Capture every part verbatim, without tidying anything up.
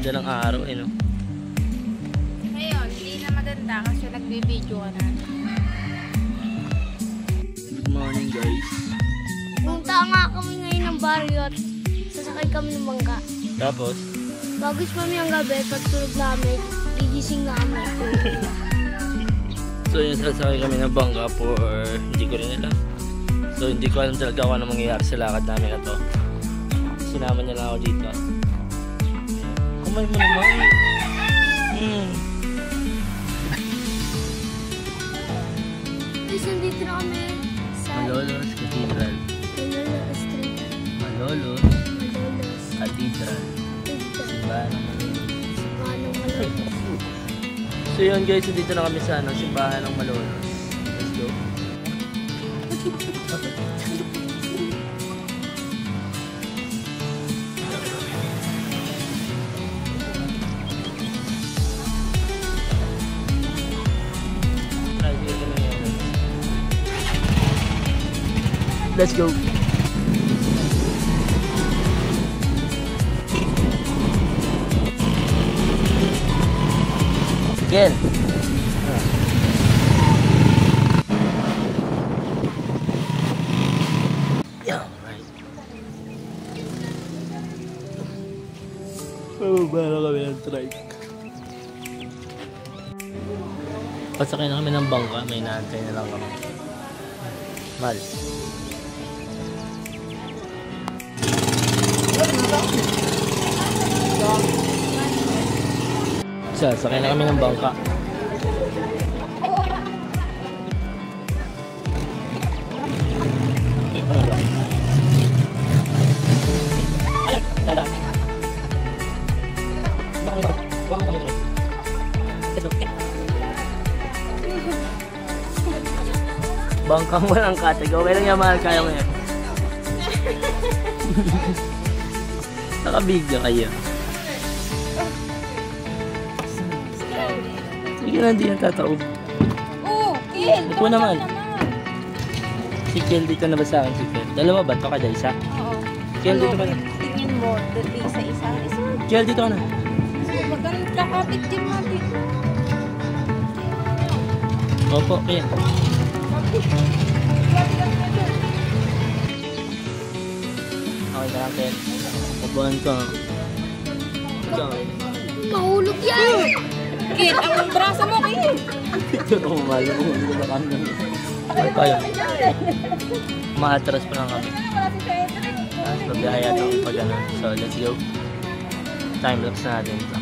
Ganda ng araw eh, no? Ngayon, hindi na maganda kasi nagbibideo ka na. Good morning, guys. Punta nga kami ngayon ng baryo at sasakay kami ng bangka. Tapos? Bagus kami ang gabi, pagtulog namin, gigising namin. So yun, sasakay kami ng bangka for hindi ko rin alam. So hindi ko alam talaga kung ano mangyayari sa lakad namin na to. Sinama niya lang ako dito. Kumay mo naman. Hmm. Guys, nandito na kami sa Malolos Cathedral. Malolos Street. Malolos Malolos Cathedral. Simbahan ng Malolos. Simbahan ng Malolos. So yun guys, dito na kami sa ano, simbahan ng Malolos. Let's go. Let's go. Again. Yeah, right. Oh, bala kami ng trike. Pasakay na kami ng bangka, may naantay na lang kami. Mal. Sakay na kami ng bangka. Bangkang walang katag. Okay lang yan, mahal, kaya mo yan. Nakabigla kayo. Sige na, hindi yan tataob. Oo, Kel! Ito naman. Si Kel dito na ba sa akin si Kel? Dalawa ba? Ito kada isa? Oo. Kel dito ka na. Tingin mo, dito isa-isa. Isa. Kel dito ka na. Maganda kakapit din natin. Opo, Kel. Okay na lang, Kel. Kabuhan ka. Ikaw. Mahulog yan! Kel, ang braso mo, Kel! Ito na umalo mo. Hindi ba kami naman? Ay, tayo. Maatras pa lang kami. Tapos mabiyaya ito pag ganun. So, let's go. Time-lapse natin ito.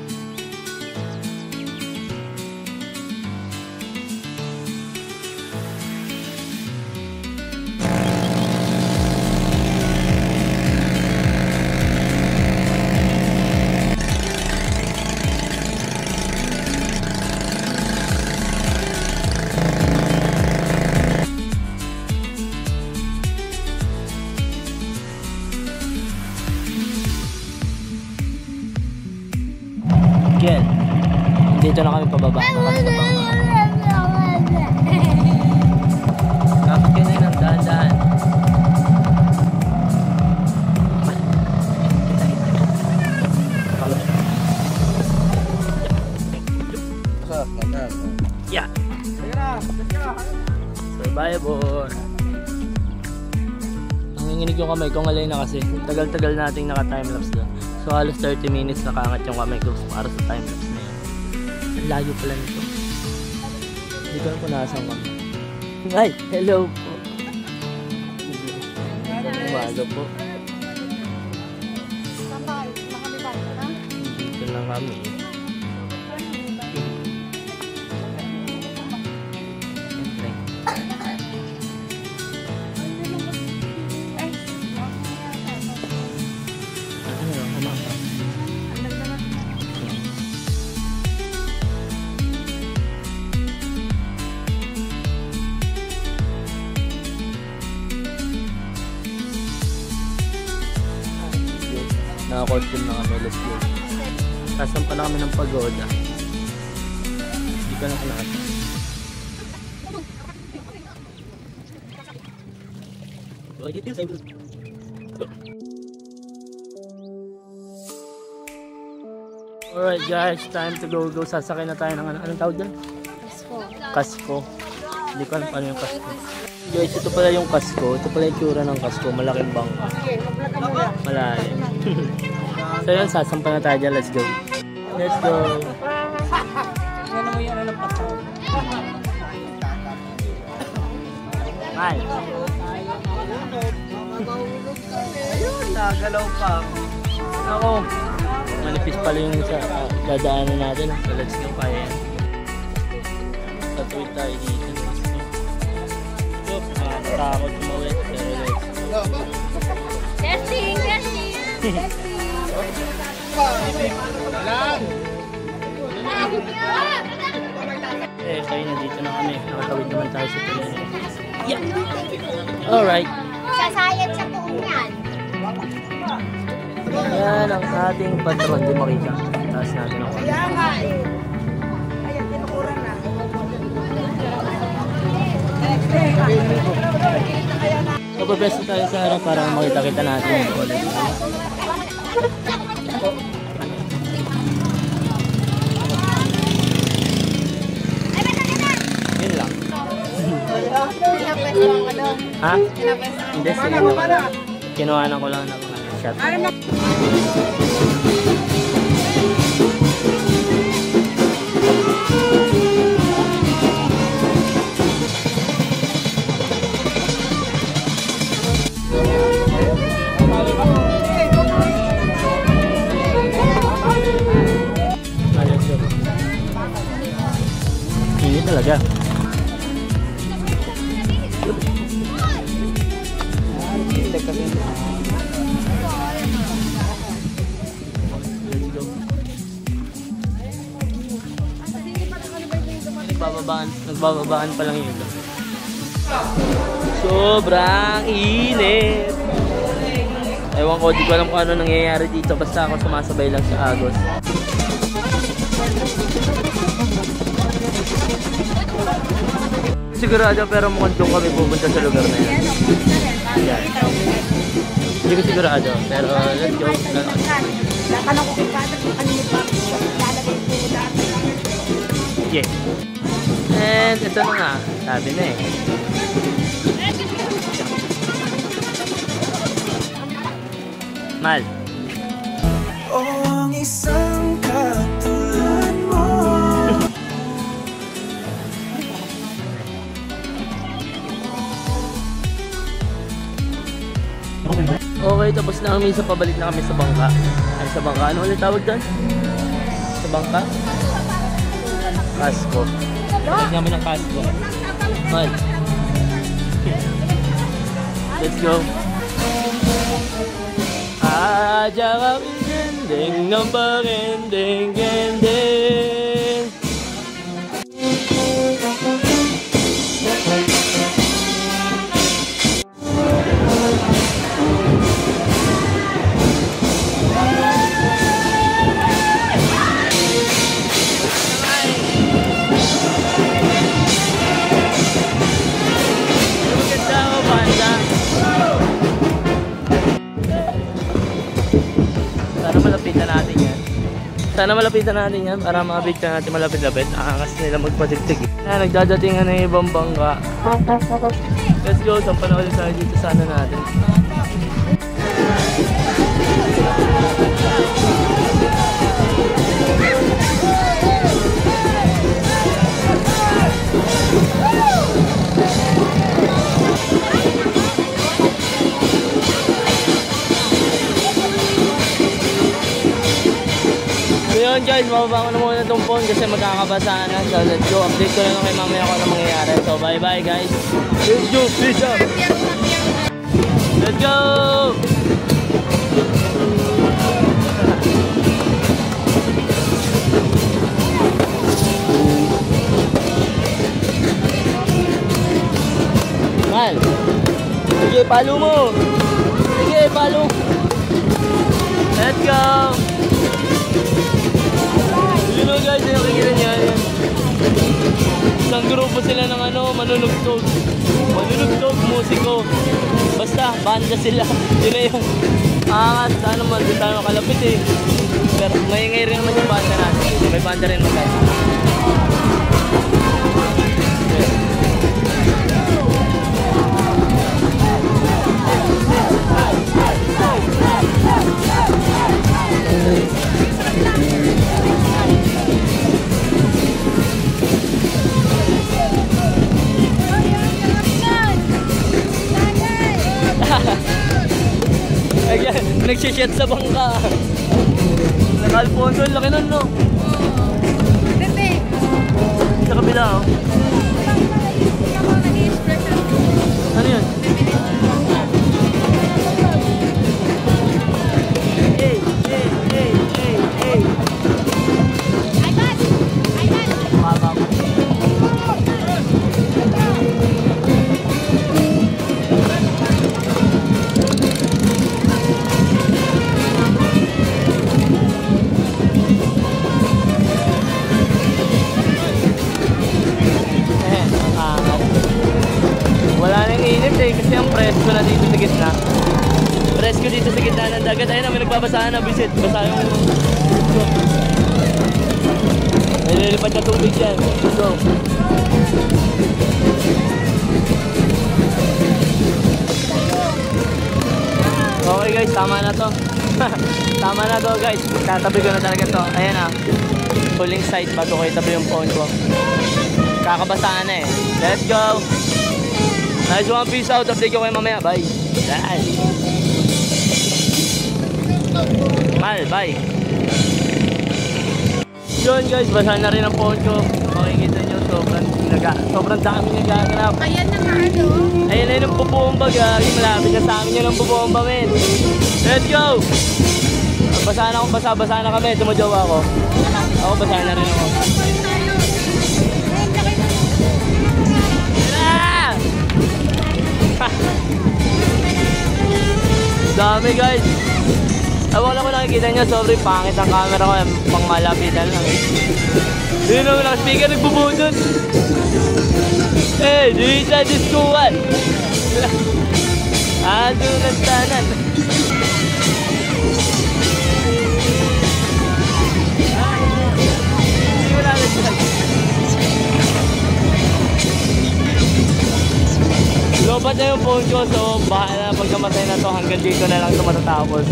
Kel, dito na kami pababa. Kapit ka na yun ang dahan-dahan. Yeah. Survivor. Nanginginig yung kamay ko, ngalay na kasi. Tagal-tagal nating naka-timelapse doon. So halos thirty minutes nakaangat yung kamay ko para sa timelapse na yun. Ang layo pala nito. Hindi ko alam kung nasaan kami. Ay, hello po. Umaga po. Dito lang kami. Naka-costume na kami, let's go. Kasampa na kami ng pagoda. Hindi ka na nakita. Alright guys, time to go. Go, sasakay na tayo ng ano, anong tawag doon? Kasko. Kasko. Hindi ko alam paano yung kasko. Guys, ito pala yung kasko. Ito pala yung tsura ng kasko. Malaking bangka. Malalim. So yun, sasampa na tayo dyan. Let's go. Let's go. Ano mo yan ng patron? Hi. Ayun, nagalaw pa. Ako. Manipis pala yung sa uh, dadaanan natin. So let's go, kaya yan. Tatuwid tayo dito. So, nakatakot tumawid. Pero let's go. Testing, testing, testing. Eh, kayo na dito na kami. Nakatawid naman tayo sa tuloy. Yeah! Alright. Sasayad sa tuong yan. Yan ang ating patron. Di makita. Taas natin ako. Kaya nga eh. Ayan, tinukuran na. Papabesto tayo sa harap para makita-kita natin. Yun lang. Ha? Hindi, sige. Kinuhanan ko lang ng shot. Ini talaga. Nagbababaan, nagbababaan pa lang yun. Sobrang init. Ewan ko, di ko alam kung ano nangyayari dito. Basta ako sumasabay lang sa agos. Sigurado, pero mukhang doon kami pupunta sa lugar na yan. Yan. Hindi ko sigurado, pero let's go. Natanong ko kung paano kung kanino pa lalagay ko dati. Yeah. And ito na nga, sabi na eh. Mal. Oh, ang isang katulad mo. Okay, tapos na kami sa pabalik na kami sa bangka. Ay, sa bangka. Ano ulit tawag doon? Sa bangka? Kasko. Balik namin ng kasko. Mal. Let's go. Aja kami gendeng ng pagendeng gendeng. Sana malapitan natin yan. Sana malapitan natin yan para ma-update ka natin malapit-lapit. Nakakas nila magpatigtig. Na, nagdadatingan na yung ibang bangka. Let's go. Sampa na ulit tayo dito sana natin. Yun guys, mababa ko na muna itong phone kasi magkakabasa na. So let's go, update ko na lang kay mamaya kung ano mangyayari. So bye bye guys. Let's go, peace out. Let's go. Mal, sige, palo mo. Sige, palo. Let's go. You know guys, yung nakikita niya yan. Isang grupo sila ng ano, manunugtog. Manunugtog, musiko. Basta, banda sila. Yun na yun. Angat, sana man, di tayo makalapit eh. Pero maingay rin naman yung banda. May banda rin mo guys. Ayan, nagsishit sa bangka. Naka-Alfonso, laki nun, no? Bebe! Sa kabila, oh. Ako nag-i-express ako. Ano yun? Hey, hey, hey, hey, hey. Ay, bad! Ay, bad! Mababa. Wala nang init eh, kasi ang presko na dito sa gitna. Presko dito sa gitna ng dagat. Ayun na, may nagbabasahan na, visit. Basa yung... May lilipad na tubig yan. So... Okay guys, tama na to. Tama na to guys. Tatabi ko na talaga to. Ayan na. Pulling sight bago ko itabi yung phone ko. Kakabasaan na eh. Let's go! Nice one, peace out. Update ko kayo mamaya. Bye. Yan. Mal, bye. Yun guys, basa na rin ang phone ko. Makikita nyo, sobrang, naga, sobrang dami nagaganap. Ayan na nga, ano? Ayun na yun ang bubomba, gagi. Malapit na sa amin yun ang bubomba, men. Let's go! Basa na akong basa, basa na kami. Tumajawa ako. Ako, basa na rin ako. Dami guys. Ewan lang kung nakikita nyo, sobrang pangit ang camera ko. Pang malapitan lang eh. Yun naman ang speaker nagbubudon. Eh, di sa diskuan. Ado ng tanan. Hindi mo namin siya. Lobat na yung phone ko, so bahala pagkamatay na to, hanggang dito na lang ito matatapos.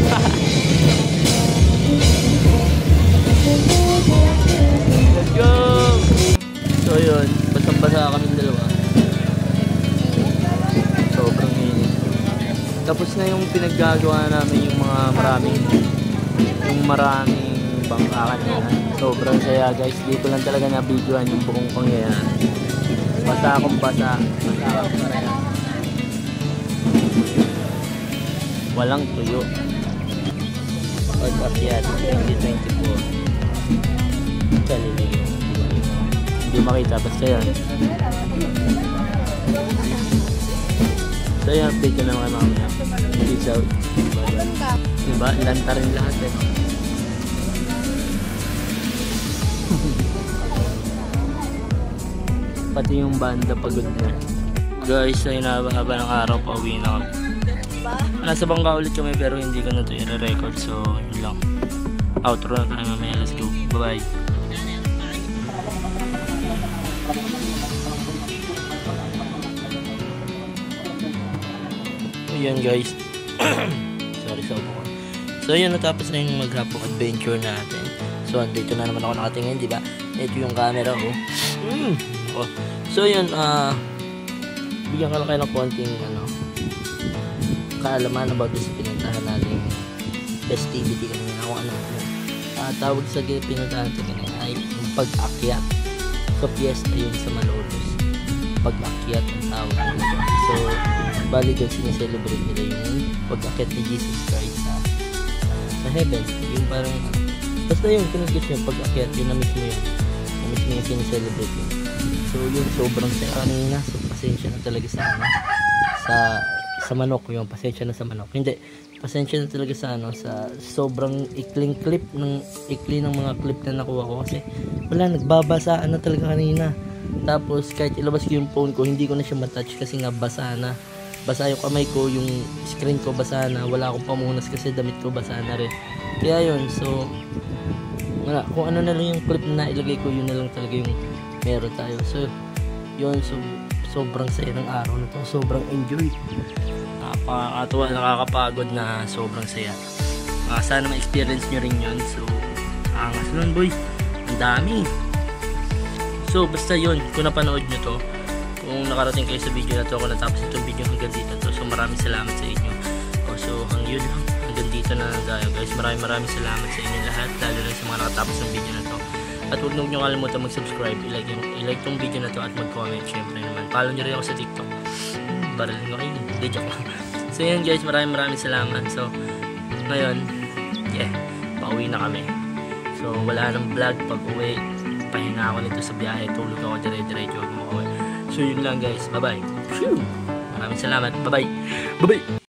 Let's go! So yun, basang-basa kami dalawa. Sobrang init. Tapos na yung pinaggagawa namin, yung mga maraming yung maraming bangkakan na. Sobrang saya guys, dito lang talaga na-videoan yung buong pangyayari. Basa akong basa. Basa akong pareha. Walang tuyo. Pag-akyat twenty twenty-four. Galileo. Hindi makita. Basta yan. So yan, update ko na mga mamaya. Peace out. Diba? Lanta rin lahat eh. Pati yung banda pagod na. Guys, ay nababa ng araw, pauwi na kami. Nasa bangka ulit kami pero hindi ko na ito i-record, so yun lang. Outro na tayo mamaya. Let's go. Bye bye. Ayan guys. Sorry sa upo ko. So yun, natapos na yung maghapong adventure natin. So andito na naman ako nakatingin, di ba? Ito yung camera ko. Mm. Oh. So yun, ah uh, bigyan ka lang kayo ng konting ano, kaalaman about sa pinuntahan natin festivity kanina. Kung ano uh, tawag sa pinuntahan natin kanina ay yung pag-akyat. So fiesta yun sa Malolos, pag-akyat ang tawag nito. So bali doon sineselebrate nila yung pag-akyat ni Jesus Christ sa, sa heaven. Yung parang basta yung kinagis yung pag-akyat, yun na mismo yun na mismo yung sineselebrate yun. So yun, sobrang saya kanina. So pasensya na talaga sa ano, sa sa manok, yung pasensya na sa manok. Hindi, pasensya na talaga sa ano, sa sobrang ikling clip ng ikli ng mga clip na nakuha ko kasi wala, nagbabasaan na talaga kanina. Tapos kahit ilabas ko yung phone ko, hindi ko na siya matouch kasi nga basa na. Basa yung kamay ko, yung screen ko basa na. Wala akong pamunas kasi damit ko basa na rin. Kaya yun, so wala, kung ano na lang yung clip na ilagay ko, yun na lang talaga yung meron tayo. So yun, so, sobrang saya ng araw na to, sobrang enjoy, nakakatuwa, nakakapagod na sobrang saya. Uh, sana ma-experience nyo rin yun. So angas nun boy, ang dami. So basta yun, kung napanood nyo to, kung nakarating kayo sa video na to, kung natapos itong video hanggang dito to, so maraming salamat sa inyo. O, so hanggang yun lang, hanggang dito na lang tayo guys. Maraming maraming salamat sa inyo lahat, lalo na sa mga nakatapos ng video na to. At huwag nyo nyo kalimutan mag-subscribe, i-like, i-like tong video na to at mag-comment syempre naman. Follow nyo rin ako sa TikTok. Hmm, baril nyo kayo, hindi joke lang. So yun guys, maraming maraming salamat. So ngayon, yeah, pauwi na kami. So wala nang vlog pag uwi, pahinga ako nito sa biyahe, tulog ako dire-diretso ako. So yun lang guys, bye bye. Maraming salamat, bye bye. Bye bye.